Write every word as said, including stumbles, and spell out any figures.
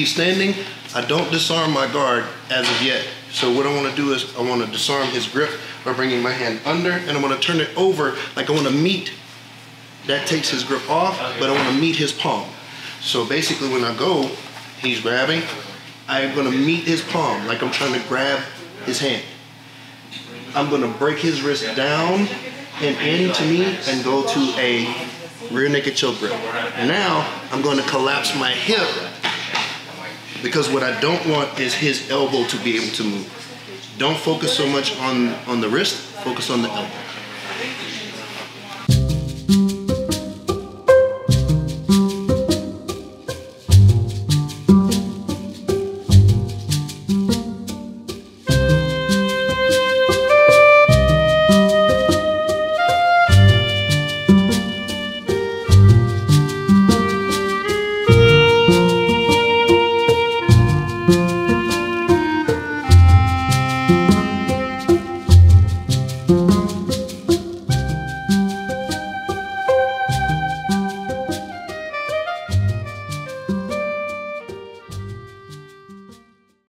he's standing, I don't disarm my guard as of yet. So what I want to do is I want to disarm his grip by bringing my hand under, and I want to turn it over like I want to meet. That takes his grip off, but I want to meet his palm. So basically when I go, he's grabbing, I'm going to meet his palm like I'm trying to grab his hand. I'm going to break his wrist down and into me and go to a rear naked choke grip. Now I'm going to collapse my hip, because what I don't want is his elbow to be able to move. Don't focus so much on, on the wrist, focus on the elbow.